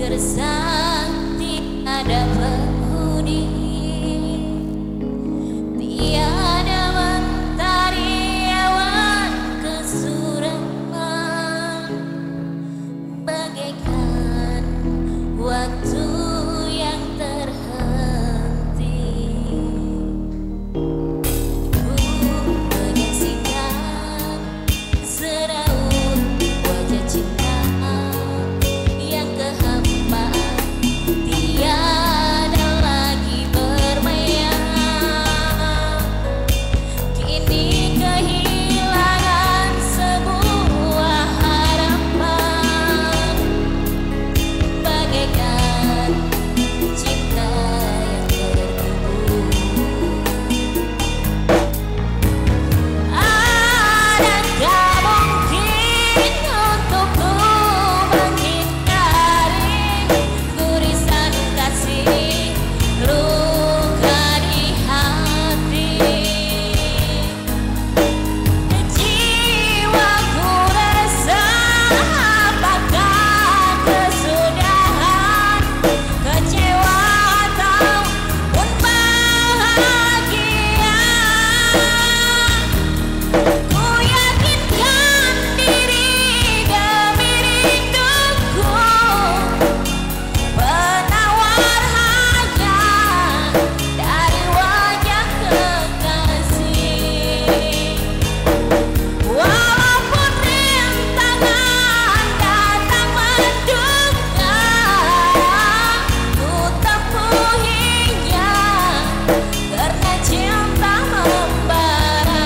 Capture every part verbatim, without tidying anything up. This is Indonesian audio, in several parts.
tersakti ada penghuni, tiada mentari awan kesuraman, bagaikan waktu yang terhenti. Ku menyaksikan seraut wajah cinta yang kehampaan, tiada lagi bermayang. Kini kehilangan sebuah harapan, bagaikan cinta yang terkubur. Adakah mungkin untukku bangkit dari gurisan kasih luka di hati? Jiwaku resah, apakah kesudahan, kecewa ataupun bahagia? Ku yakinkan diri demi rinduku, penawar hanya dari wajah kekasih. Walaupun rintangan datang menduga, ku tempuhinya karena cinta membara.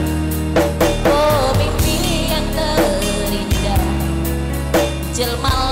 Oh mimpi yang terindah, jelma